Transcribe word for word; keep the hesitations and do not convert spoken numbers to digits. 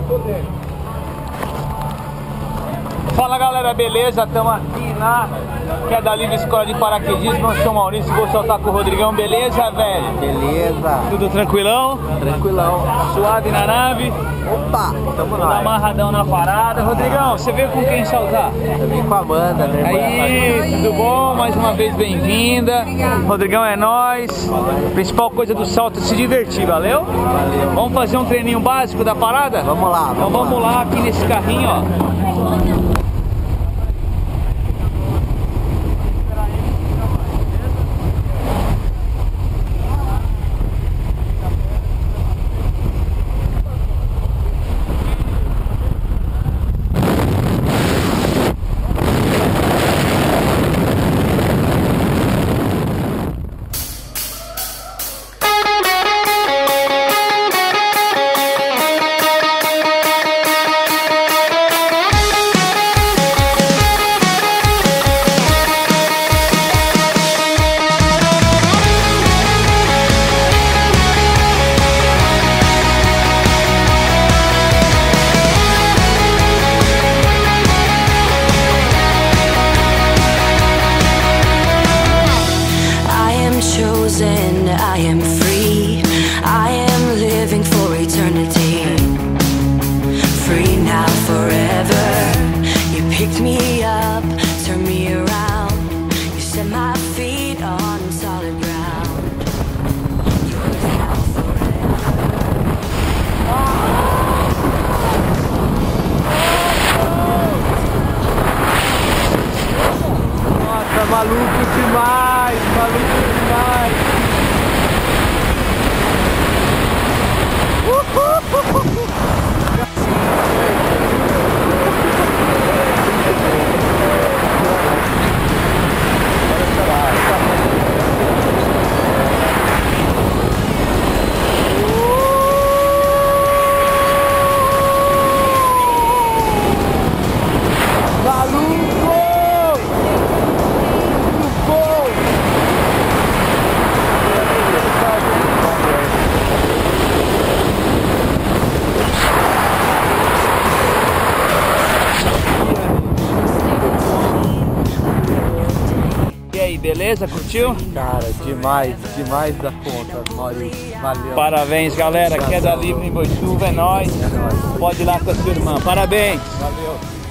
Fala galera, beleza? Estamos aqui na Queda Livre Escola de Paraquedismo, eu sou Maurício, vou soltar com o Rodrigão, beleza, velho? Beleza. Tudo tranquilão? Tranquilão. Suave na nave? Opa, tamo Tudo lá. amarradão na parada. Rodrigão, você veio com quem soltar? Eu vim com a Amanda, né? Aí, tudo bom? Mais uma vez bem-vinda. Rodrigão é nóis. Principal coisa do salto é se divertir, valeu? Valeu. Vamos fazer um treininho básico da parada? Vamos lá. Então vamos lá aqui nesse carrinho, ó. I am free, I am living for eternity. Free now, forever. You picked me up, turned me around. You set my feet on solid ground. Yours now, Nossa, maluco demais, maluco demais. Beleza? Curtiu? Cara, demais, demais da conta, Maurício. Valeu. Parabéns, galera. Queda Livre em Boituva, é nóis. É nóis. Pode ir lá com a sua irmã. Parabéns. Valeu.